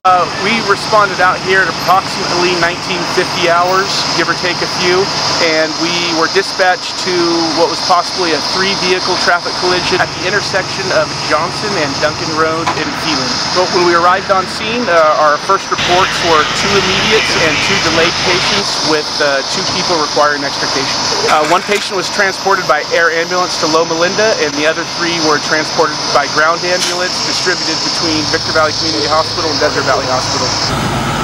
We responded out here at approximately 1950 hours, give or take a few, and we were dispatched to what was possibly a 3-vehicle traffic collision at the intersection of Johnson and Duncan Road in Phelan. But when we arrived on scene, our first reports were 2 immediates and 2 delayed patients with 2 people requiring extrication. One patient was transported by air ambulance to Loma Linda, and the other 3 were transported by ground ambulance distributed between Victor Valley Community Hospital and Desert Valley Hospital.